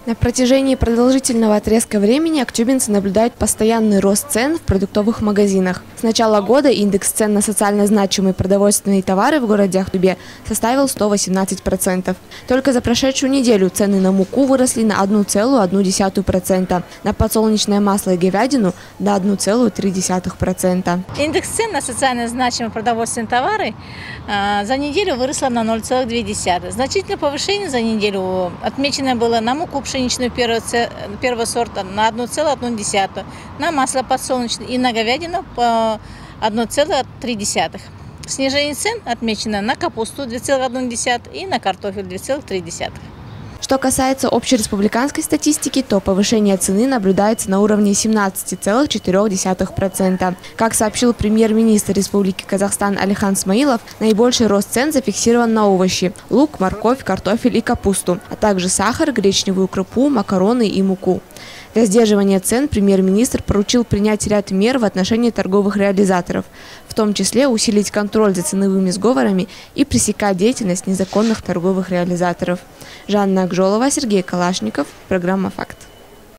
На протяжении продолжительного отрезка времени актюбинцы наблюдают постоянный рост цен в продуктовых магазинах. С начала года индекс цен на социально значимые продовольственные товары в городе Ахтубе составил 118%. Только за прошедшую неделю цены на муку выросли на 1,1%, на подсолнечное масло и говядину на 1,3%. Индекс цен на социально значимые продовольственные товары за неделю выросло на 0,2. Значительное повышение за неделю отмечено было на муку пшеничную первого сорта на 1,1, на масло подсолнечное и на говядину по 1,3. Снижение цен отмечено на капусту 2,1 и на картофель 2,3. Что касается общереспубликанской статистики, то повышение цены наблюдается на уровне 17,4%. Как сообщил премьер-министр Республики Казахстан Алихан Смаилов, наибольший рост цен зафиксирован на овощи – лук, морковь, картофель и капусту, а также сахар, гречневую крупу, макароны и муку. Для сдерживания цен премьер-министр поручил принять ряд мер в отношении торговых реализаторов, в том числе усилить контроль за ценовыми сговорами и пресекать деятельность незаконных торговых реализаторов. Жанна Акжолова, Сергей Калашников. Программа «Факт».